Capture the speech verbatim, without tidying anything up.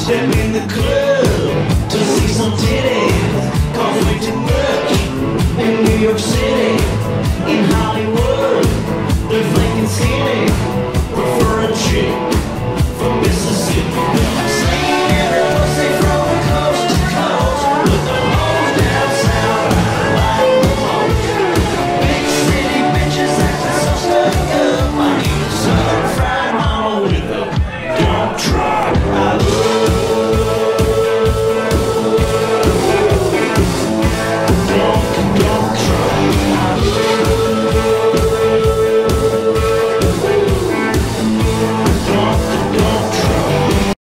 Step in the club to see some titties. Conflicted work in New York City.